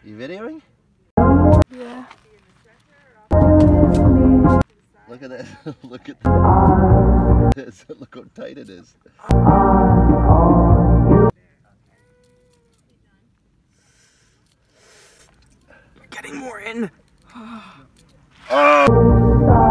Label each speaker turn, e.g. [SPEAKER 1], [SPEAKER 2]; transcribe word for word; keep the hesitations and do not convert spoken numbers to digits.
[SPEAKER 1] You videoing?
[SPEAKER 2] Yeah.
[SPEAKER 1] Look at that. Look at this. Look how tight it is.
[SPEAKER 2] Getting more in.
[SPEAKER 1] Oh!